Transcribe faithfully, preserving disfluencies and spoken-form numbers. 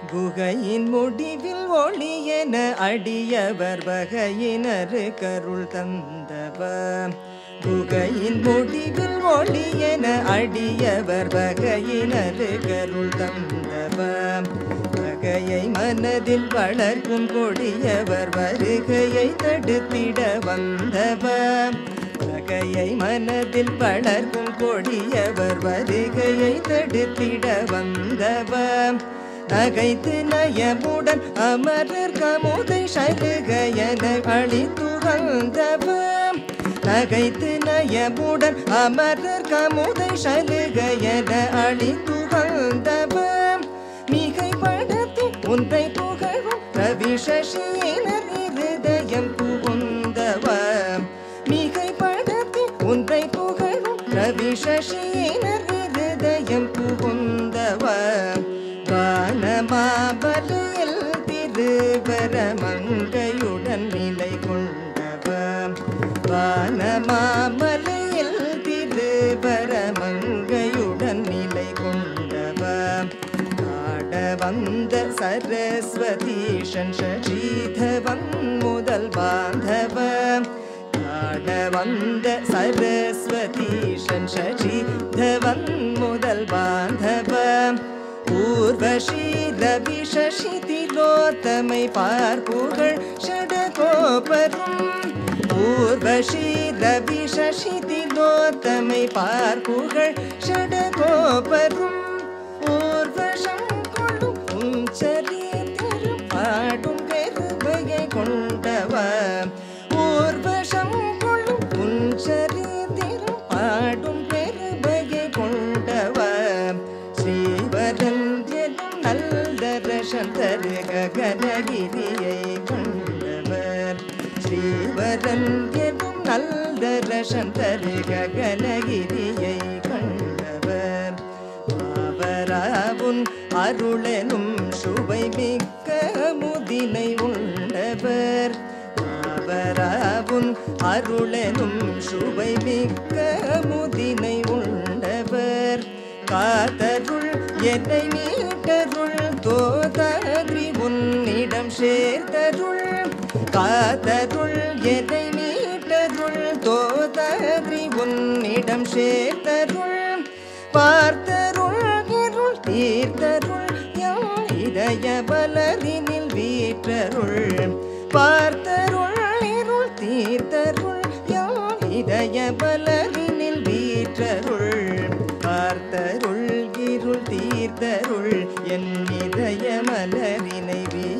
குகையின் முடிவில் ஒளியென அடியவர் வகையினரு கருள் தந்தவ குகையின் முடிவில் ஒளியென அடியவர் வகையினரு கருள் தந்தவ வகையை மனதில் வளர்க்கும் கொடியவர் வருகையை தடுத்திட வந்தவ வகையை மனதில் வளர்க்கும் கொடியவர் வருகையை தடுத்திட வந்தவ நகைத்து நயமுடன் அமரர் கமுதை சலுகையன அளித்துகந்தவ நகைத்து நயமுடன் அமரர் கமுதை சலுகையன அளித்துகந்தவ மிகைப்படுத்தி உன்னை புகழும் ரவி சசியினர் இருதயம் புகுந்தவ மிகைப்படுத்தி உன்னை புகழும் ரவி சசியினர் இருதயம் புகுந்தவ வானமாபலியில் திருவரமங்கையுடன் நிலை கொண்டவ வானமாமலையில் திருவரமங்கையுடன் நிலை கொண்டவ ஆட வந்த சரஸ்வதீஷன் சசீதவன் முதல் பாந்தவ ஆட வந்த சரஸ்வதீஷன் சசீதவன் முதல் பாந்தவ ஊர்வஷி ரவி சசி திலோத்தமை பார்ப்புகள் ஷடகோபரும் ஊர்வஷி ரவி சசி திலோத்தமை பார்ப்புகள் ஷடகோபரும் ஊர்வஷம் கொள்ளும் உஞ்சரித்திரும் பாடும் பெருமையை கொண்டவ ஊர்வஷம் கொள்ளும் உஞ்சரித்திரும் பாடும் பெருமையை கொண்டவ ஸ்ரீவரன் நல்லதரசன் தருக கனகிரியை கண்டவர் ஸ்ரீவரன் எனும் நல்லதரசன் தருக கனகிரியை கண்டவர் அவராவுன் அருளெனும் சுவை மிக்க முதினை உண்டவர் அவராவுன் அருளெனும் சுவை மிக்க முதினை உண்டவர் காத்தருள் என்னை மீட்டருள் தோதறி உன்னிடம் சேர்த்தருள் காத்தருள் என்னை மீட்டருள் தோதறி உன்னிடம் சேர்த்தருள் பார்த்தருள் இருள் தீர்த்தருள் எம் இதய பலரினில் வீற்றருள் பார்த்தருள் இருள் தீர்த்தருள் எம் இதய பலரினில் வீற்றருள் பார்த்தருள் இருள் தீர்த்தருள் என் இதய மலரினை